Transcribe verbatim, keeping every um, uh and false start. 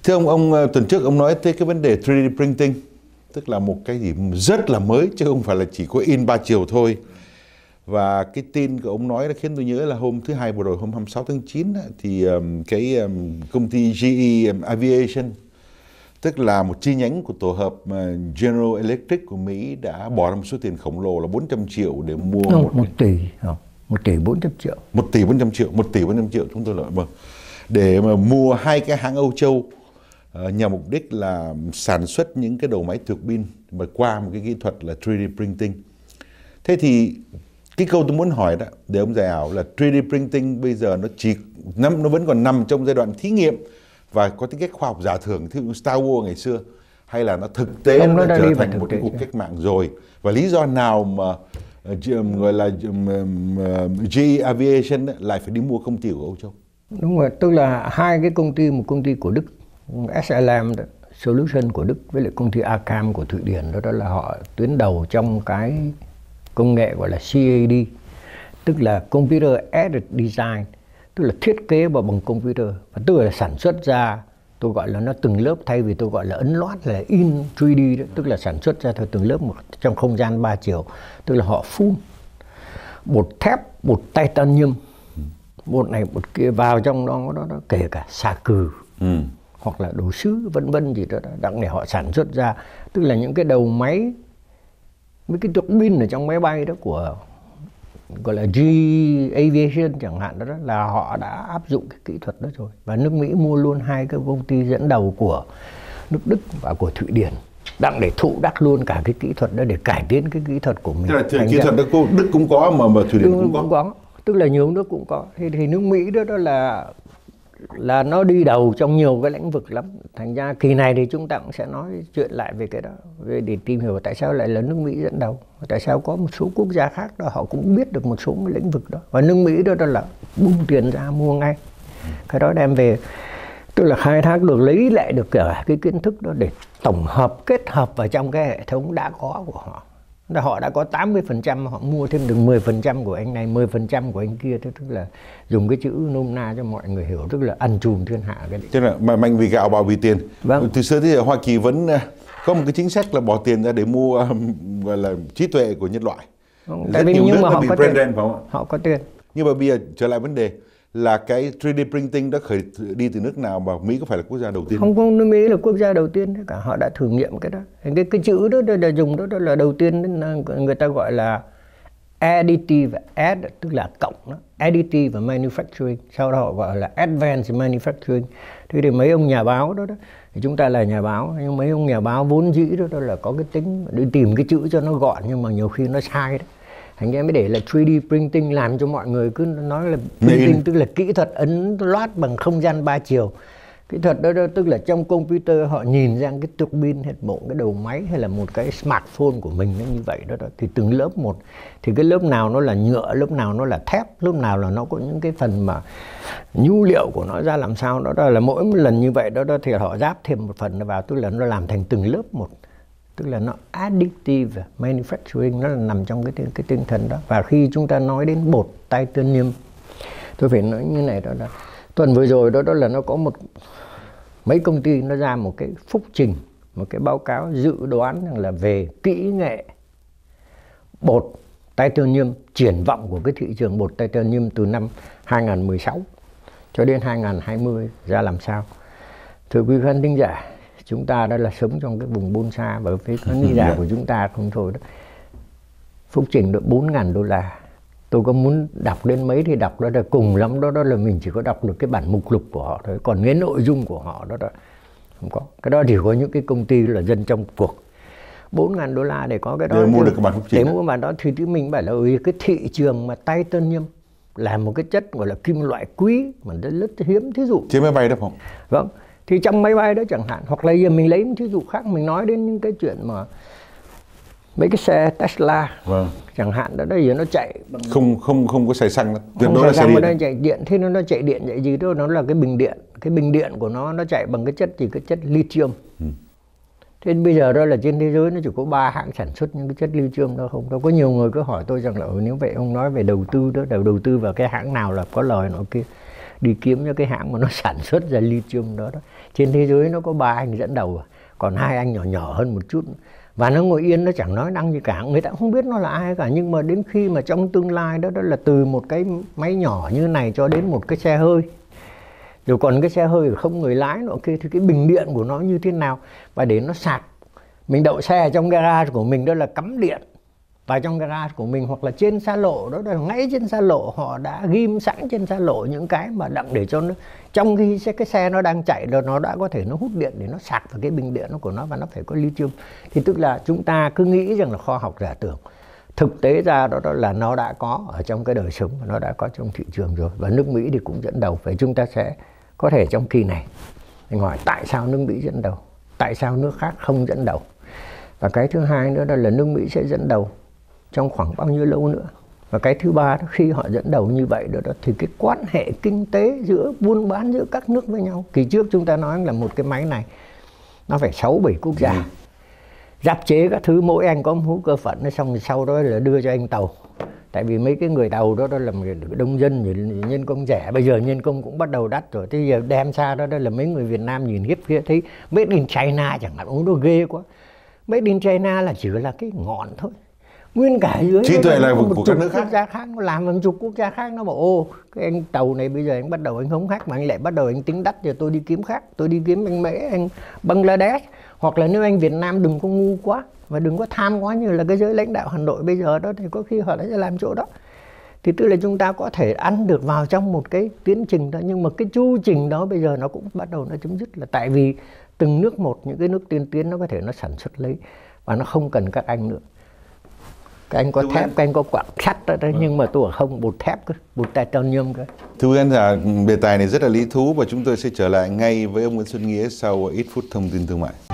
Thưa ông, ông tuần trước ông nói tới cái vấn đề ba D printing, tức là một cái gì rất là mới chứ không phải là chỉ có in ba chiều thôi. Và cái tin của ông nói đã khiến tôi nhớ là hôm thứ hai vừa rồi, hôm hai mươi sáu tháng chín thì um, cái um, công ty G E Aviation, tức là một chi nhánh của tổ hợp uh, General Electric của Mỹ, đã bỏ ra một số tiền khổng lồ là bốn trăm triệu để mua không, một, một tỷ, không, một tỷ bốn trăm triệu. Một tỷ bốn trăm triệu, một tỷ bốn trăm triệu chúng tôi nói, để mà mua hai cái hãng Âu Châu uh, nhằm mục đích là sản xuất những cái đầu máy turbine pin mà qua một cái kỹ thuật là ba D printing. Thế thì cái câu tôi muốn hỏi đó để ông giải ảo là ba D printing bây giờ nó chỉ nằm, nó vẫn còn nằm trong giai đoạn thí nghiệm và có tính cách khoa học giả tưởng như Star Wars ngày xưa, hay là nó thực tế Ông nó đã trở đi thành một cái cuộc cách mạng rồi? Và lý do nào mà uh, gọi là uh, G E Aviation lại phải đi mua công ty của Âu Châu? Đúng rồi, tức là hai cái công ty, một công ty của Đức S L M Solution của Đức với lại công ty A C A M của Thụy Điển, đó, đó là họ tuyến đầu trong cái công nghệ gọi là C A D, tức là Computer Aided Design, tức là thiết kế vào bằng computer, và tức là sản xuất ra, tôi gọi là nó từng lớp thay vì tôi gọi là ấn loát là in ba D đó, tức là sản xuất ra theo từng lớp một trong không gian ba chiều, tức là họ phun bột thép, bột titanium, bột này bột kia vào trong đó, đó, đó kể cả xà cừ ừ. hoặc là đồ sứ vân vân gì đó, đó để họ sản xuất ra, tức là những cái đầu máy, mấy cái turbine ở trong máy bay đó của gọi là G Aviation chẳng hạn, đó, đó là họ đã áp dụng cái kỹ thuật đó rồi, và nước Mỹ mua luôn hai cái công ty dẫn đầu của nước Đức và của Thụy Điển đặng để thụ đắc luôn cả cái kỹ thuật đó để cải tiến cái kỹ thuật của mình. Tức là kỹ thuật đó Đức cũng có mà mà Thụy Điển cũng có. cũng có, tức là nhiều nước cũng có. Thì, thì nước Mỹ đó đó là là nó đi đầu trong nhiều cái lĩnh vực lắm. Thành ra kỳ này thì chúng ta cũng sẽ nói chuyện lại về cái đó, về để tìm hiểu tại sao lại là nước Mỹ dẫn đầu, tại sao có một số quốc gia khác đó họ cũng biết được một số cái lĩnh vực đó, và nước Mỹ đó, đó là bung tiền ra mua ngay cái đó đem về, tức là khai thác được, lấy lại được cả cái kiến thức đó để tổng hợp kết hợp vào trong cái hệ thống đã có của họ. Họ đã có tám mươi phần trăm, họ mua thêm được mười phần trăm của anh này, mười phần trăm của anh kia, tức là dùng cái chữ nôm na cho mọi người hiểu, tức là ăn chùm thiên hạ cái đấy. Tức là mà mạnh vì gạo bào vì tiền. Vâng. Từ xưa tới giờ Hoa Kỳ vẫn có một cái chính sách là bỏ tiền ra để mua gọi là trí tuệ của nhân loại. Không, tại vì nhưng mà họ có tiền, phải không? Họ có tiền. Nhưng mà bây giờ trở lại vấn đề là cái ba D printing đã khởi đi từ nước nào, mà Mỹ có phải là quốc gia đầu tiên? Không, không, nước Mỹ là quốc gia đầu tiên đấy cả, họ đã thử nghiệm cái đó. Cái cái chữ đó, đó là dùng đó, đó là đầu tiên, người ta gọi là additive, add tức là cộng đó, additive và manufacturing, sau đó họ gọi là advanced manufacturing. Thế thì mấy ông nhà báo đó, đó thì chúng ta là nhà báo, nhưng mấy ông nhà báo vốn dĩ đó, đó là có cái tính đi tìm cái chữ cho nó gọn, nhưng mà nhiều khi nó sai đó. Thành ra mới để là ba D printing, làm cho mọi người cứ nói là printing tức là kỹ thuật ấn loát bằng không gian ba chiều. Kỹ thuật đó, đó tức là trong computer họ nhìn ra cái turbine hay một cái đầu máy hay là một cái smartphone của mình nó như vậy đó, đó. Thì từng lớp một, thì cái lớp nào nó là nhựa, lớp nào nó là thép, lớp nào là nó có những cái phần mà nhu liệu của nó ra làm sao đó, đó là mỗi một lần như vậy đó, đó thì họ ráp thêm một phần vào, tức là nó làm thành từng lớp một. Tức là nó additive manufacturing, nó là nằm trong cái, cái tinh thần đó. Và khi chúng ta nói đến bột titanium, tôi phải nói như này đó là tuần vừa rồi đó, đó là nó có một mấy công ty nó ra một cái phúc trình, một cái báo cáo dự đoán rằng là về kỹ nghệ bột titanium, triển vọng của cái thị trường bột titanium từ năm hai nghìn không trăm mười sáu cho đến hai nghìn không trăm hai mươi ra làm sao. Thưa quý khán thính giả, chúng ta đã là sống trong cái vùng Bonsa, và phía khán giả của chúng ta không thôi đó. Phúc trình được bốn nghìn đô la. Tôi có muốn đọc đến mấy thì đọc, đó là cùng lắm đó, đó là mình chỉ có đọc được cái bản mục lục của họ thôi, còn cái nội dung của họ đó, đó không có. Cái đó chỉ có những cái công ty là dân trong cuộc. bốn nghìn đô la để có cái đó, để mua được cái bản phúc trình. Để mua cái bản đó thì mình bảo là cái thị trường mà titanium là một cái chất gọi là kim loại quý mà rất, rất hiếm. Thí dụ trên máy bay đó không? Vâng. Thì trong máy bay đó chẳng hạn, hoặc là giờ mình lấy một thí dụ khác, mình nói đến những cái chuyện mà mấy cái xe Tesla vâng. chẳng hạn đó, đó giờ nó chạy bằng không không không có xài xăng, tuyệt đối là xài điện. Nó chạy điện, thế nó nó chạy điện chạy gì đó, nó là cái bình điện, cái bình điện của nó nó chạy bằng cái chất gì, cái chất lithium. Ừ. Thế bây giờ đó là trên thế giới nó chỉ có ba hãng sản xuất những cái chất lithium đó không. Đâu có nhiều người cứ hỏi tôi rằng là nếu vậy ông nói về đầu tư đó, đầu đầu tư vào cái hãng nào là có lời nó kia. đi kiếm những cái hãng mà nó sản xuất ra lithium đó, đó. Trên thế giới nó có ba anh dẫn đầu, còn hai anh nhỏ nhỏ hơn một chút, và nó ngồi yên nó chẳng nói năng gì cả, người ta không biết nó là ai cả. Nhưng mà đến khi mà trong tương lai đó, đó là từ một cái máy nhỏ như này cho đến một cái xe hơi, rồi còn cái xe hơi không người lái nọ kia, thì cái bình điện của nó như thế nào, và để nó sạc. Mình đậu xe ở trong garage của mình đó là cắm điện vào trong garage của mình, hoặc là trên xa lộ đó, là ngay trên xa lộ họ đã ghim sẵn trên xa lộ những cái mà đặng để cho nó, trong khi cái xe nó đang chạy rồi nó đã có thể nó hút điện để nó sạc vào cái bình điện của nó, và nó phải có lithium. Thì tức là chúng ta cứ nghĩ rằng là khoa học giả tưởng, thực tế ra đó, đó là nó đã có ở trong cái đời sống, nó đã có trong thị trường rồi, và nước Mỹ thì cũng dẫn đầu. Vậy chúng ta sẽ có thể trong kỳ này mình hỏi tại sao nước Mỹ dẫn đầu, tại sao nước khác không dẫn đầu, và cái thứ hai nữa đó là nước Mỹ sẽ dẫn đầu trong khoảng bao nhiêu lâu nữa. Và cái thứ ba đó, khi họ dẫn đầu như vậy đó, đó thì cái quan hệ kinh tế giữa buôn bán giữa các nước với nhau, kỳ trước chúng ta nói là một cái máy này nó phải sáu bảy quốc gia, ừ. giáp chế các thứ, mỗi anh có một hữu cơ phận, nó xong rồi sau đó là đưa cho anh tàu. Tại vì mấy cái người tàu đó, đó là đông dân, nhân công rẻ, bây giờ nhân công cũng bắt đầu đắt rồi. Thế giờ đem xa đó, đó là mấy người Việt Nam nhìn hiếp kia thấy made in China chẳng hạn, ôi nó ghê quá. Made in China là chỉ là cái ngọn thôi, nguyên cả dưới trí tuệ là một của chục các nước quốc khác. gia khác, nó làm một chục quốc gia khác, nó bảo ô cái anh tàu này bây giờ anh bắt đầu anh hống hách, mà anh lại bắt đầu anh tính đắt, giờ tôi đi kiếm khác, tôi đi kiếm anh Mễ, anh Bangladesh. Hoặc là nếu anh Việt Nam đừng có ngu quá và đừng có tham quá như là cái giới lãnh đạo Hà Nội bây giờ đó, thì có khi họ sẽ làm chỗ đó. Thì tức là chúng ta có thể ăn được vào trong một cái tiến trình đó, nhưng mà cái chu trình đó bây giờ nó cũng bắt đầu nó chấm dứt, là tại vì từng nước một, những cái nước tiên tiến nó có thể nó sản xuất lấy và nó không cần các anh nữa. Các anh có thép, các anh có quặng sắt đó, đấy, nhưng mà tôi không bột thép cơ, bột titanium cơ. Thưa quý khán giả, đề tài này rất là lý thú và chúng tôi sẽ trở lại ngay với ông Nguyễn Xuân Nghĩa sau ít phút thông tin thương mại.